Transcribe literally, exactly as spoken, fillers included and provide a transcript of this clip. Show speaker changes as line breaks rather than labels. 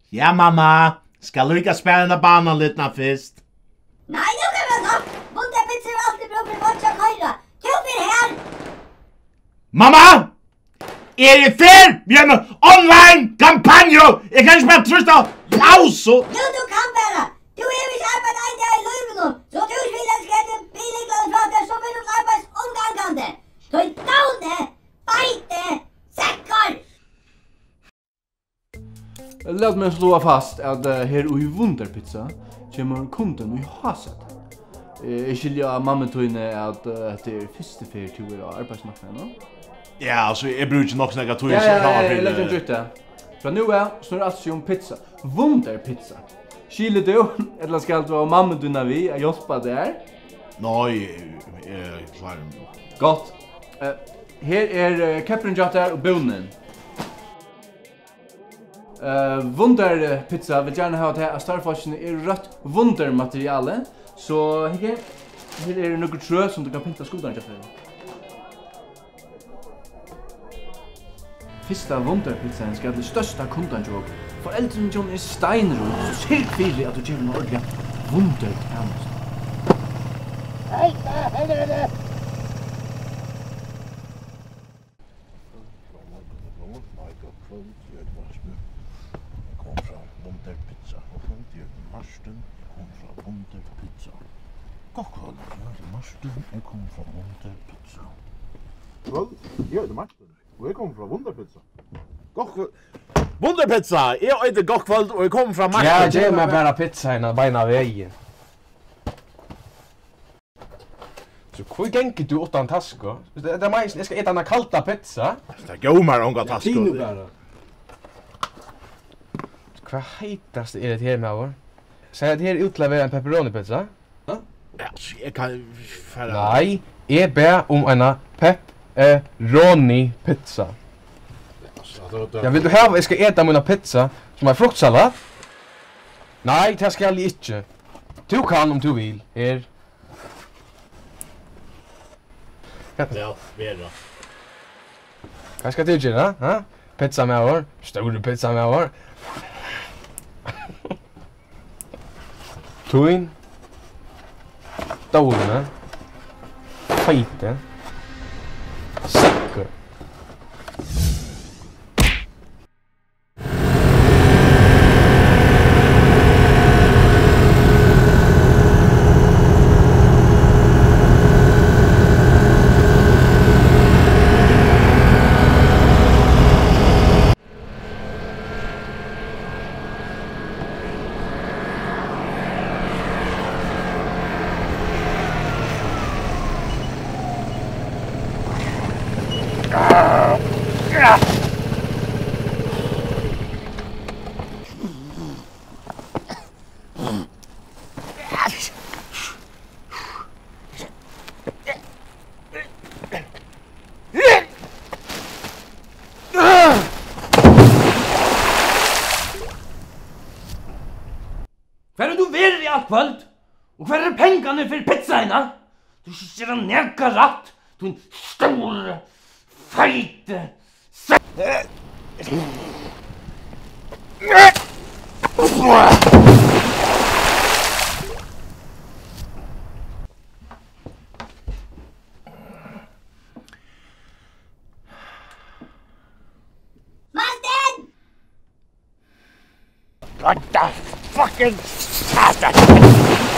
Ja, mamma. Ska lika spännande banan lite först.
Nej, nu kan vi gå. Wunderpizza är alltid bra för att jag köra. Tuffer här.
Mamma! Är det fel? Vi har en online kampanj! Jag kan inte bara trösta pauso!
Jo, du kan bara. Du är ju arbetat en dag i Lövnum. Så du vill att skrätta billigare från det så vill du arbeta omgångande. Så i daune, bajte, säckar.
Låt mig slå fast att uh, här i Wunderpizza kommer kunden i haset. Jag skiljer mamma tog att uh, det är första för till våra arbetsmarknaden.
Ja, alltså jag brukar nog snacka tog
Ja,
så
ja,
kan man
ja,
bli.
lätt inte ute. Från nu är så är det alltså om pizza. Wunderpizza. Skiljer du eller ska det vara mamma du när vi är hjälpa där?
Nej, eh klar.
Gott. Uh, här är uh, Keprenjatar och bonen. Uh, Wunderpizza vill gärna ha det här Starfashen är rött wundermaterial. Så här, här är det något trö som du kan pynta skolan till. Fyrsta Wunderpizzan ska det största kundan jag. Föräldern John är Steinrud så ser kvillig att du gör en ordentlig wundertjänst.
Hej, hej, hej, hej.
Marsten, jag kommer från Wunderpizza. Vad? Jag heter Marsten. Och jag kommer från Wunderpizza. Gock
Wunderpizza! Jag heter Gockvold och jag kommer från Marken.
Ja, ge mig bara pizza innan beina vägen. Så hur gänger du utan tasko? Det är mig, jag ska äta en kalta pizza.
Det går mer om tasko.
Tino bara. Vad hetas det är det här med år? Säg att det här utleverar en pepperoni pizza?
Ja, jag kan fara.
Nej, jag ber om en pepperoni pizza. Jag vill du ha, jag ska äta mina pizza som är fruktsallad? Nej, det ska jag inte. Du kan om du vill. Här.
Ja, vera.
Vad ska du göra? Ha? Pizza med år. Stor pizza med år. Tuin. Stolene. Feite. Säcker.
Hver er du ver i alt kvöld? Og hver er pengane for pizzaina? Du ser en neka ratt, du en stor, feite,
Martin!
What the fucking satan!